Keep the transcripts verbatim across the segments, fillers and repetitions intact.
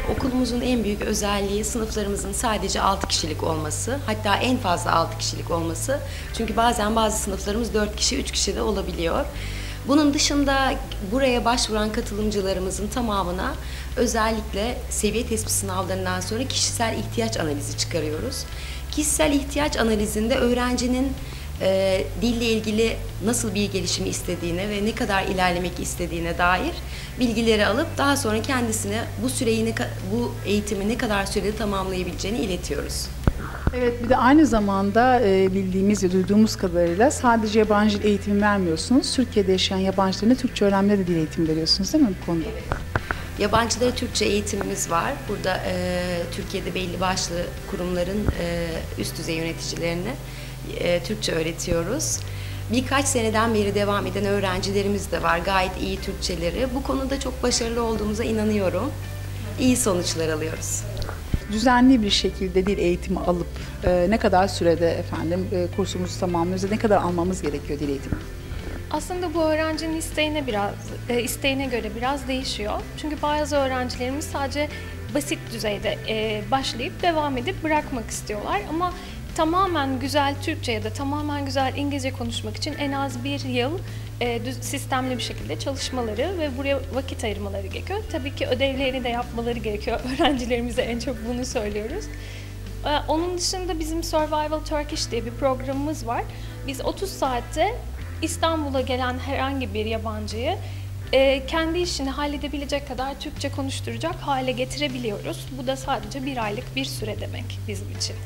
Okulumuzun en büyük özelliği sınıflarımızın sadece altı kişilik olması. Hatta en fazla altı kişilik olması. Çünkü bazen bazı sınıflarımız dört kişi, üç kişi de olabiliyor. Bunun dışında buraya başvuran katılımcılarımızın tamamına özellikle seviye tespit sınavlarından sonra kişisel ihtiyaç analizi çıkarıyoruz. Kişisel ihtiyaç analizinde öğrencinin e, dille ilgili nasıl bir gelişimi istediğine ve ne kadar ilerlemek istediğine dair bilgileri alıp daha sonra kendisine bu süreyi, bu eğitimi ne kadar sürede tamamlayabileceğini iletiyoruz. Evet, bir de aynı zamanda e, bildiğimiz ve duyduğumuz kadarıyla sadece yabancı dil eğitimi vermiyorsunuz. Türkiye'de yaşayan yabancılarına Türkçe öğrenmede de dil eğitimi veriyorsunuz değil mi bu konuda? Evet. Yabancılara Türkçe eğitimimiz var. Burada e, Türkiye'de belli başlı kurumların e, üst düzey yöneticilerine e, Türkçe öğretiyoruz. Birkaç seneden beri devam eden öğrencilerimiz de var. Gayet iyi Türkçeleri. Bu konuda çok başarılı olduğumuza inanıyorum. İyi sonuçlar alıyoruz. Düzenli bir şekilde dil eğitimi alıp e, ne kadar sürede efendim e, kursumuzu tamamlıyoruz, ne kadar almamız gerekiyor dil eğitimi? Aslında bu öğrencinin isteğine biraz e, isteğine göre biraz değişiyor. Çünkü bazı öğrencilerimiz sadece basit düzeyde e, başlayıp devam edip bırakmak istiyorlar. Ama tamamen güzel Türkçe ya da tamamen güzel İngilizce konuşmak için en az bir yıl e, düz, sistemli bir şekilde çalışmaları ve buraya vakit ayırmaları gerekiyor. Tabii ki ödevlerini de yapmaları gerekiyor. Öğrencilerimize en çok bunu söylüyoruz. E, onun dışında bizim Survival Turkish diye bir programımız var. Biz otuz saatte İstanbul'a gelen herhangi bir yabancıyı e, kendi işini halledebilecek kadar Türkçe konuşturacak hale getirebiliyoruz. Bu da sadece bir aylık bir süre demek bizim için.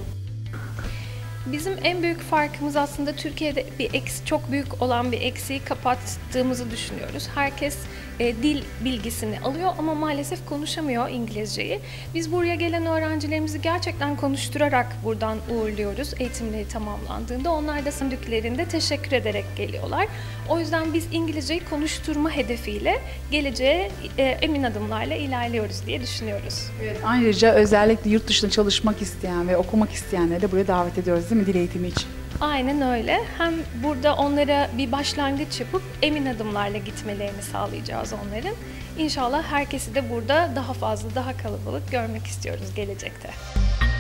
Bizim en büyük farkımız aslında Türkiye'de bir eksi, çok büyük olan bir eksiği kapattığımızı düşünüyoruz. Herkes e, dil bilgisini alıyor ama maalesef konuşamıyor İngilizceyi. Biz buraya gelen öğrencilerimizi gerçekten konuşturarak buradan uğurluyoruz eğitimleri tamamlandığında. Onlar da sandüklerinde teşekkür ederek geliyorlar. O yüzden biz İngilizceyi konuşturma hedefiyle geleceğe e, emin adımlarla ilerliyoruz diye düşünüyoruz. Evet. Ayrıca özellikle yurt dışında çalışmak isteyen ve okumak isteyenleri de buraya davet ediyoruz değil mi dil eğitimi için? Aynen öyle. Hem burada onlara bir başlangıç yapıp emin adımlarla gitmelerini sağlayacağız onların. İnşallah herkesi de burada daha fazla, daha kalabalık görmek istiyoruz gelecekte.